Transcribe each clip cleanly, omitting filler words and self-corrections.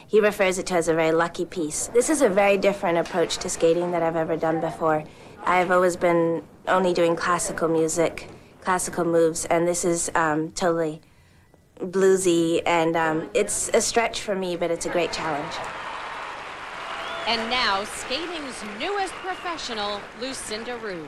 he refers it to as a very lucky piece. This is a very different approach to skating that I've ever done before. I've always been only doing classical music, classical moves, and this is totally bluesy, and it's a stretch for me, but it's a great challenge. And now, skating's newest professional, Lucinda Roux.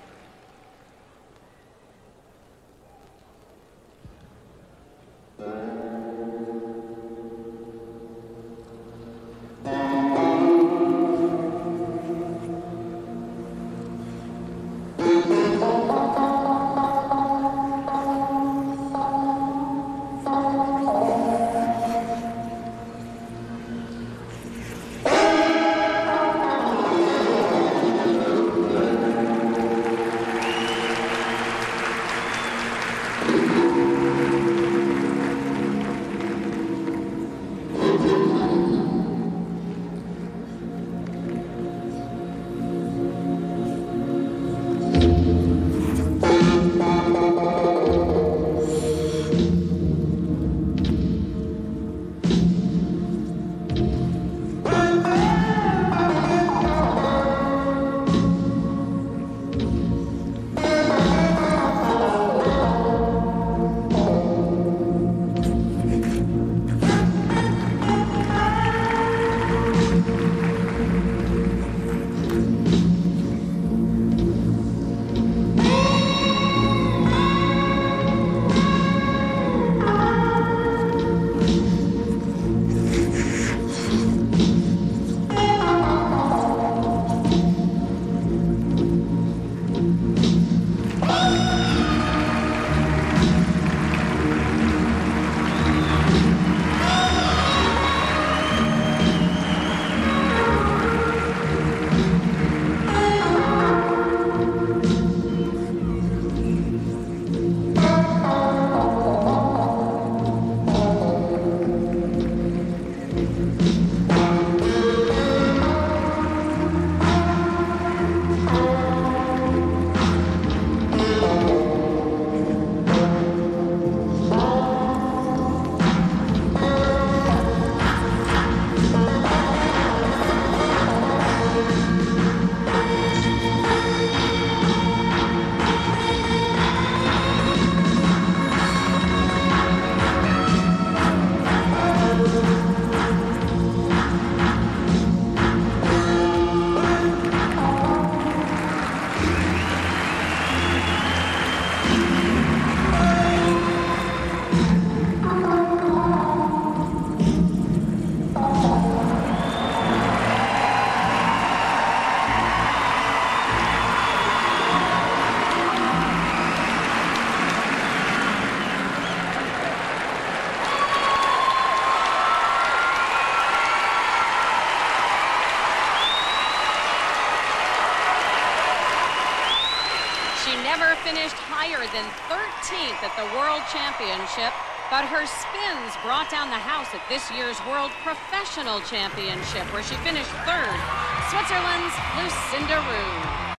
Never finished higher than 13th at the World Championship, but her spins brought down the house at this year's World Professional Championship, where she finished third. Switzerland's Lucinda Roux.